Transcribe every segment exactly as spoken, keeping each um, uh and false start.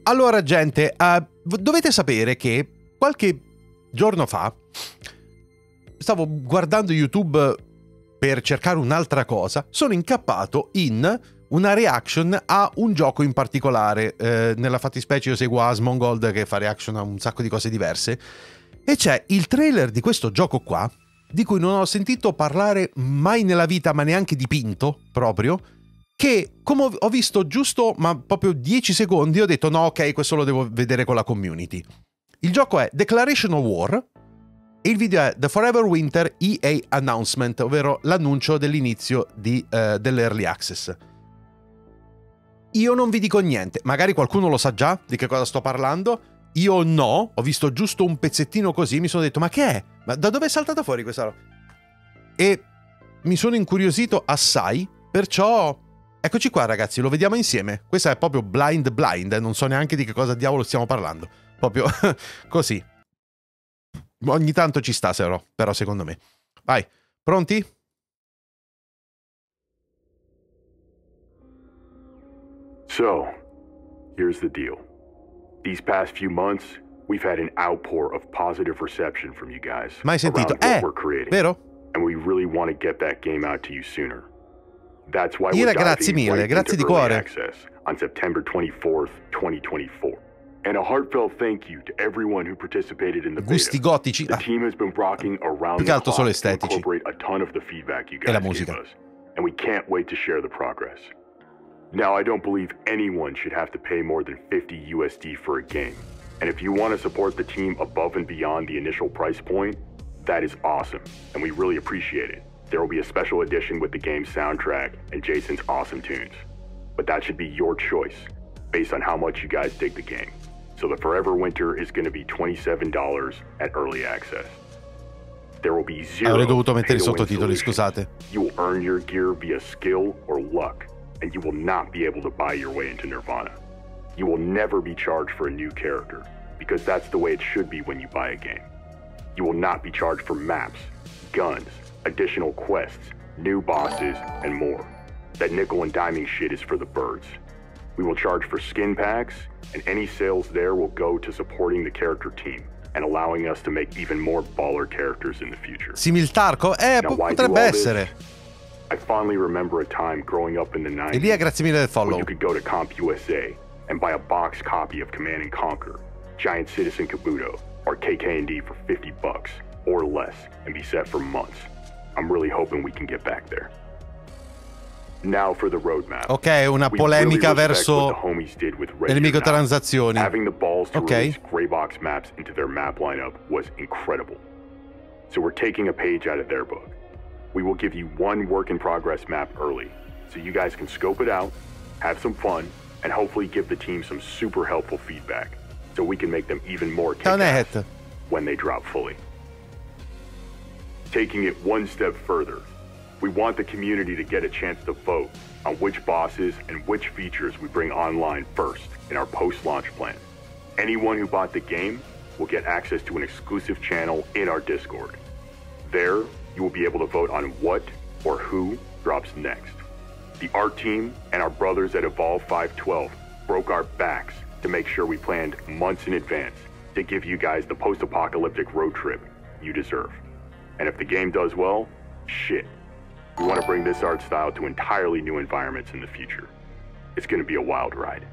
Allora, gente, uh, dovete sapere che qualche giorno fa stavo guardando YouTube per cercare un'altra cosa, sono incappato in una reaction a un gioco in particolare. Eh, nella fattispecie io seguo Asmongold che fa reaction a un sacco di cose diverse, e c'è il trailer di questo gioco qua, di cui non ho sentito parlare mai nella vita, ma neanche dipinto proprio, che come ho visto giusto ma proprio dieci secondi ho detto no, ok, questo lo devo vedere con la community. Il gioco è Declaration of War e il video è The Forever Winter E A Announcement, ovvero l'annuncio dell'inizio di, uh, dell'Early Access. Io non vi dico niente, magari qualcuno lo sa già di che cosa sto parlando, io no, ho visto giusto un pezzettino così, mi sono detto ma che è? Ma da dove è saltata fuori questa roba? E mi sono incuriosito assai, perciò eccoci qua ragazzi, lo vediamo insieme. Questa è proprio blind blind, eh? Non so neanche di che cosa diavolo stiamo parlando, proprio così. Ogni tanto ci sta però, però secondo me. Vai, pronti? So, here's the deal. These past few months, we've had an outpour of positive reception from you guys Mai sentito? around what Eh, we're creating, vero? and we really want to get that game out to you sooner. That's why Ira, we're grazie diving mille, right grazie into di early cuore. access on September twenty-fourth, twenty twenty-four. And a heartfelt thank you to everyone who participated in the Gusti beta. gotici. The Ah, team has been rocking around più che the altro solo clock to estetici. incorporate a ton of the feedback you E la guys gave musica. us, and we can't wait to share the progress. Now, I don't believe anyone should have to pay more than fifty U S D for a game. And if you want to support the team above and beyond the initial price point, that is awesome, and we really appreciate it. There will be a special edition with the game's soundtrack and Jason's awesome tunes. But that should be your choice, based on how much you guys dig the game. So the Forever Winter is going to be twenty-seven dollars at early access. There will be zero Avrei dovuto mettere i pay-to-win sottotitoli, solutions. scusate. You will earn your gear via skill or luck, and you will not be able to buy your way into Nirvana. You will never be charged for a new character, because that's the way it should be when you buy a game. You will not be charged for maps, guns, additional quests, new bosses, and more. That nickel and diming shit is for the birds. We will charge for skin packs, and any sales there will go to supporting the character team and allowing us to make even more baller characters in the future. Similtarco? Eh, Now, po- why do potrebbe all this? essere. I fondly remember a time growing up in the nineties Elia, grazie mille del when follow. you could go to CompUSA and buy a box copy of Command and Conquer, Giant Citizen Kabuto, or K K and D for fifty bucks or less and be set for months. I'm really hoping we can get back there. Now for the roadmap. Ok, una We polemica really respect what verso the homies did with le Resident Evil. microtransazioni. Having the balls to Ok. release gray box maps into their map lineup was incredible. So we're taking a page out of their book. We will give you one work-in-progress map early, so you guys can scope it out, have some fun, and hopefully give the team some super helpful feedback, so we can make them even more Ciao, kick-ass Net. when they drop fully. Taking it one step further, we want the community to get a chance to vote on which bosses and which features we bring online first in our post-launch plan. Anyone who bought the game will get access to an exclusive channel in our Discord. There, you will be able to vote on what or who drops next. The art team and our brothers at Evolve five twelve broke our backs to make sure we planned months in advance to give you guys the post-apocalyptic road trip you deserve. And if the game does well, shit. We want to bring this art style to entirely new environments in the future. It's going to be a wild ride.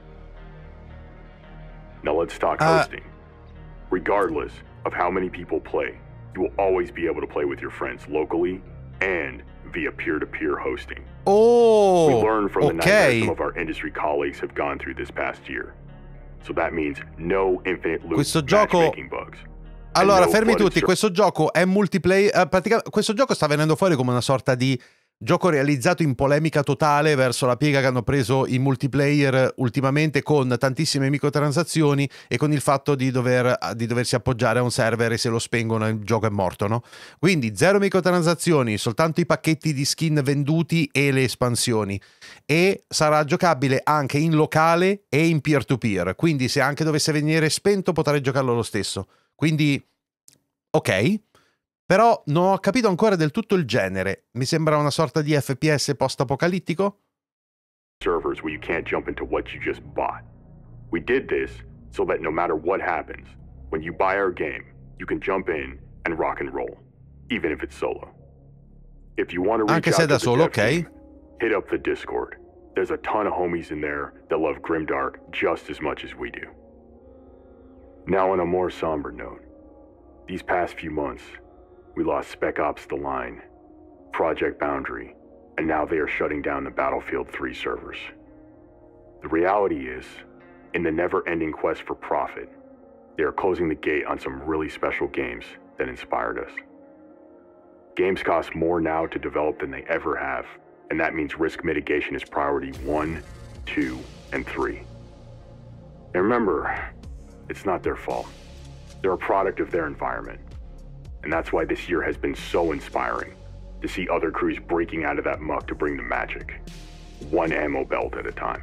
Now let's talk Uh, hosting. Regardless of how many people play, you will always be able to play with your friends locally and via peer-to-peer hosting. We Oh, learned from the nightmares some ok. of our industry colleagues have gone through this past year. So that means no infinite loop Questo gioco- matchmaking bugs. Allora, no fermi flooded tutti, ser- questo gioco è multiplayer, eh, praticamente questo gioco sta venendo fuori come una sorta di gioco realizzato in polemica totale verso la piega che hanno preso i multiplayer ultimamente, con tantissime microtransazioni e con il fatto di, dover, di doversi appoggiare a un server e se lo spengono il gioco è morto, no? Quindi zero microtransazioni, soltanto i pacchetti di skin venduti e le espansioni, e sarà giocabile anche in locale e in peer-to-peer, quindi se anche dovesse venire spento potrai giocarlo lo stesso. Quindi, ok, però non ho capito ancora del tutto il genere. Mi sembra una sorta di F P S post-apocalittico? servers where you can't jump into what you just bought. We did this so that no matter what happens, when you buy our game, you can jump in and rock and roll, even if it's solo. If you want to reach Anche se out da to the solo, dev ok. team, hit up the Discord. There's a ton of homies in there that love Grimdark just as much as we do. Now on a more somber note, these past few months, we lost Spec Ops The Line, Project Boundary, and now they are shutting down the Battlefield three servers. The reality is, in the never-ending quest for profit, they are closing the gate on some really special games that inspired us. Games cost more now to develop than they ever have, and that means risk mitigation is priority one, two, and three. And remember, it's not their fault. They're a product of their environment. And that's why this year has been so inspiring, to see other crews breaking out of that muck to bring the magic, one ammo belt at a time.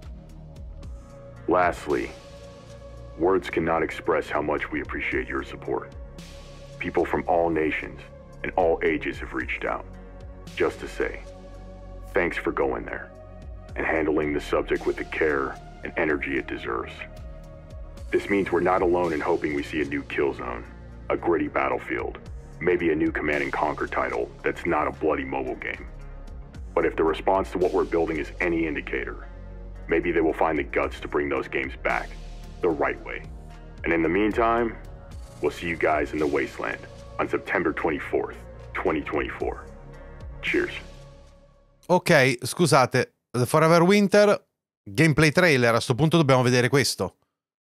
Lastly, words cannot express how much we appreciate your support. People from all nations and all ages have reached out, just to say, thanks for going there and handling the subject with the care and energy it deserves. This means we're not alone in hoping we see a new Killzone, a gritty Battlefield, maybe a new Command and Conquer title that's not a bloody mobile game. But if the response to what we're building is any indicator, maybe they will find the guts to bring those games back the right way. And in the meantime, we'll see you guys in the Wasteland on September twenty-fourth, twenty twenty-four. Cheers. Ok, scusate, The Forever Winter, gameplay trailer, a sto punto dobbiamo vedere questo.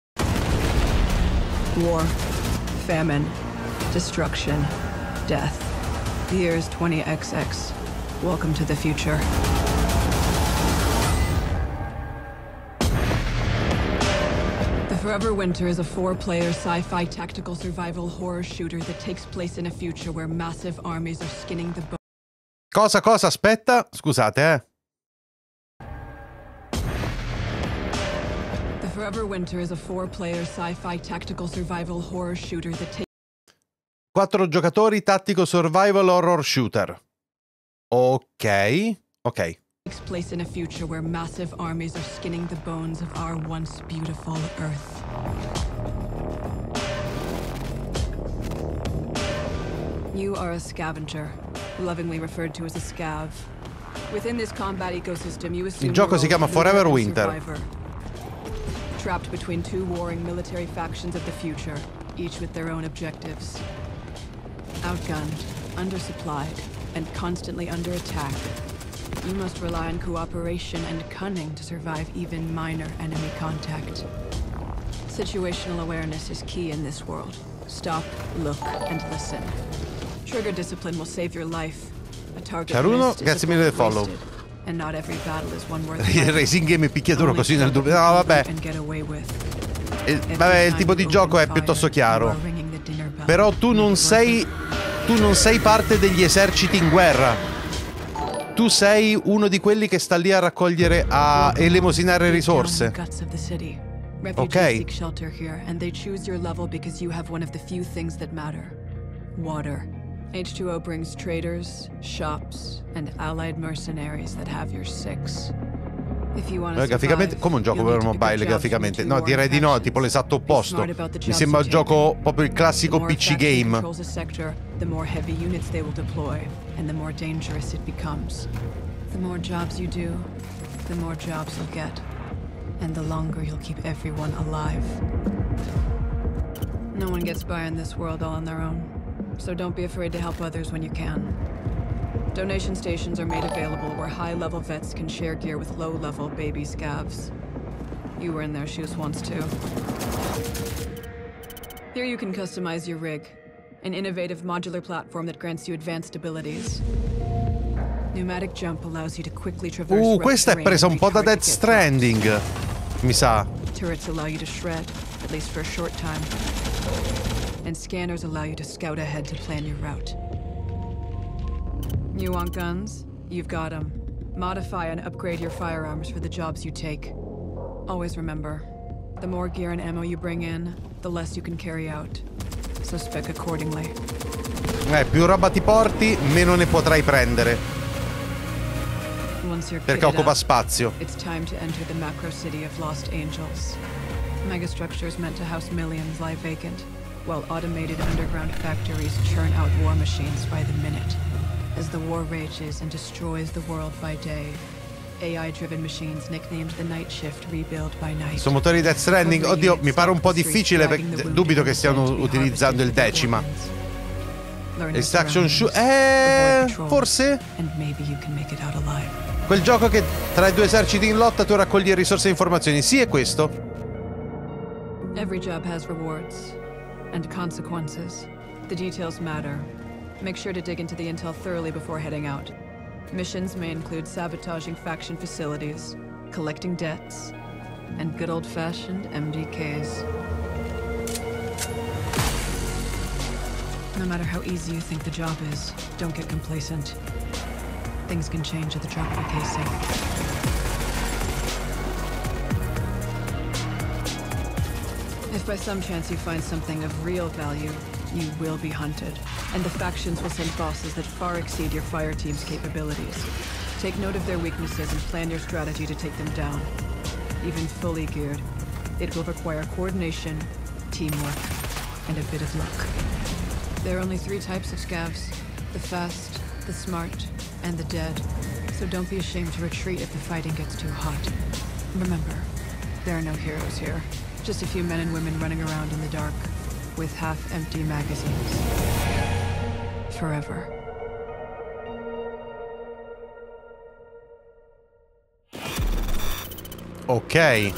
War, famine, destruction, death. The year is twenty X X. Welcome to the future. The Forever Winter is a four-player sci-fi tactical survival horror shooter that takes place in a future where massive armies are skinning the bones. Cosa, cosa? Aspetta, scusate, eh. The Forever Winter is a four-player sci-fi tactical survival horror shooter that takes Quattro giocatori, tattico survival horror shooter. Ok, ok. takes place in a future where massive armies are skinning the bones of our once beautiful Earth. You are a scavenger, lovingly referred to as a scav. Within this combat ecosystem, you assume Il gioco the si role chiama of leader Forever and Winter. survivor. Trapped between two warring military factions of the future, each with their own objectives. Outgunned, undersupplied, and constantly under attack, you must rely on cooperation and cunning to survive even minor enemy contact. Situational awareness is key in this world. Stop, look, and listen. Trigger discipline will save your life. A target Ciaruno, missed is grazie a mille del bullet follow. wasted, and not every battle is one worth Il fighting. racing game è picchiaduro Only così nel kill dubbio. what No, you vabbè. can and get away with. Eh, Every vabbè, il time tipo you di gioco open è piuttosto fire, chiaro. you are ringing the dinner bell. Però tu non sei. Tu non sei parte degli eserciti in guerra. Tu sei uno di quelli che sta lì a raccogliere, a elemosinare risorse. Ok. Ok. Shelter here, and they choose your level because you have one of the few things that matter. Water. H two O brings traders, shops, and allied mercenaries that have your six. If you want to Graficamente, survive, come un gioco you'll per need to pick up mobile jobs from graficamente. the No, two direi di warring no, tipo factions. l'esatto Be opposto. smart about the Mi jobs sembra you un take. gioco proprio il The classico more P C faction game. controls a sector, the more heavy units they will deploy, and the more dangerous it becomes. The more jobs you do, the more jobs you'll get, and the longer you'll keep everyone alive. No one gets by in this world all on their own, so don't be afraid to help others when you can. Donation stations are made available where high-level vets can share gear with low-level baby scavs. You were in their shoes once, too. Here you can customize your rig, an innovative modular platform that grants you advanced abilities. Pneumatic jump allows you to quickly traverse Uh, rough questa è terrain presa and un po' da reach Death target drops. Stranding, mi sa. Turrets allow you to shred, at least for a short time. And scanners allow you to scout ahead to plan your route. You want guns? You've got them. Modify and upgrade your firearms for the jobs you take. Always remember, the more gear and ammo you bring in, the less you can carry out. So spec accordingly. Eh, più roba ti porti, meno ne potrai prendere. Once you're Perché kitted occupa up, spazio. it's time to enter the macro city of Lost Angels. Megastructures meant to house millions lie vacant, while automated underground factories churn out war machines by the minute. As the war rages and destroys the world by day, A I-driven machines nicknamed the Night Shift rebuild by night. Sono motori Death Stranding. Oddio, mi pare un po' difficile perché dubito che stiano utilizzando il Decima. Extraction Shoot. Eh, forse? Quel gioco che tra i due eserciti in lotta tu raccogli risorse e informazioni. Sì, è questo. Every job has rewards and consequences. The details matter. Make sure to dig into the intel thoroughly before heading out. Missions may include sabotaging faction facilities, collecting debts, and good old-fashioned M D Ks. No matter how easy you think the job is, don't get complacent. Things can change at the drop of a casing. If by some chance you find something of real value, you will be hunted, and the factions will send bosses that far exceed your fire team's capabilities. Take note of their weaknesses and plan your strategy to take them down. Even fully geared, it will require coordination, teamwork, and a bit of luck. There are only three types of scavs: the fast, the smart, and the dead. So don't be ashamed to retreat if the fighting gets too hot. Remember, there are no heroes here. Just a few men and women running around in the dark, with half-empty magazines. Forever. Ok.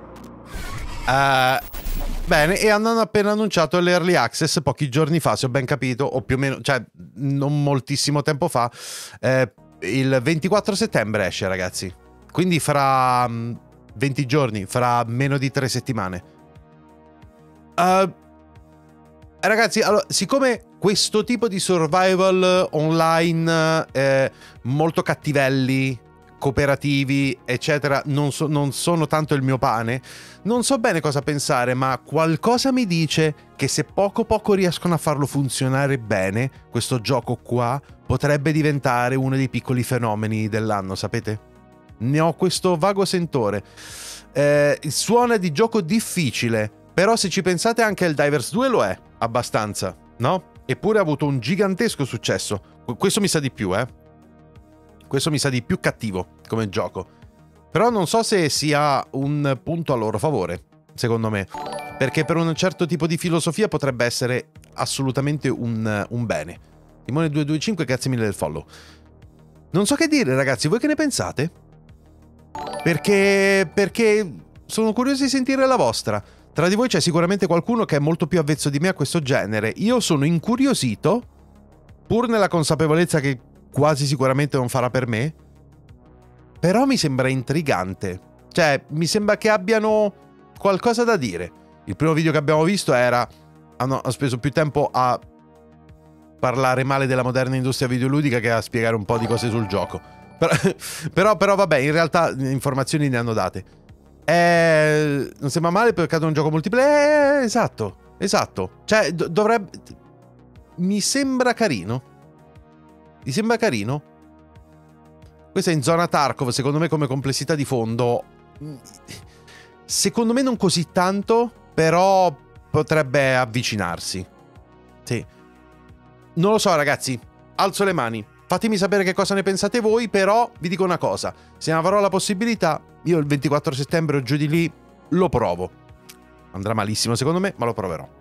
Uh, bene, e hanno appena annunciato l'Early Access pochi giorni fa, se ho ben capito, o più o meno, cioè non moltissimo tempo fa. Eh, il ventiquattro settembre esce, ragazzi. Quindi fra um, venti giorni, fra meno di tre settimane. Uh, ragazzi, allora, siccome questo tipo di survival online eh, molto cattivelli, cooperativi, eccetera, non, so, non sono tanto il mio pane, non so bene cosa pensare, ma qualcosa mi dice che se poco poco riescono a farlo funzionare bene, questo gioco qua potrebbe diventare uno dei piccoli fenomeni dell'anno, sapete? Ne ho questo vago sentore. Eh, suona di gioco difficile, però se ci pensate anche il Divers due lo è, abbastanza, no? Eppure ha avuto un gigantesco successo. Questo mi sa di più, eh. Questo mi sa di più cattivo come gioco. Però non so se sia un punto a loro favore, secondo me. Perché per un certo tipo di filosofia potrebbe essere assolutamente un, un bene. Timone duecentoventicinque, grazie mille del follow. Non so che dire, ragazzi, voi che ne pensate? Perché... perché sono curioso di sentire la vostra. Tra di voi c'è sicuramente qualcuno che è molto più avvezzo di me a questo genere. Io sono incuriosito, pur nella consapevolezza che quasi sicuramente non farà per me, però mi sembra intrigante. Cioè, mi sembra che abbiano qualcosa da dire. Il primo video che abbiamo visto era... hanno speso più tempo a parlare male della moderna industria videoludica che a spiegare un po' di cose sul gioco. Però, però, però vabbè, in realtà informazioni ne hanno date. Eh, non sembra male perché è un gioco multiplayer. Eh, esatto, esatto. Cioè, do- dovrebbe... mi sembra carino. Mi sembra carino. Questa è in zona Tarkov, secondo me come complessità di fondo. Secondo me non così tanto, però potrebbe avvicinarsi. Sì. Non lo so, ragazzi. Alzo le mani. Fatemi sapere che cosa ne pensate voi, però vi dico una cosa. Se ne avrò la possibilità, io il ventiquattro settembre o giù di lì lo provo. Andrà malissimo secondo me, ma lo proverò.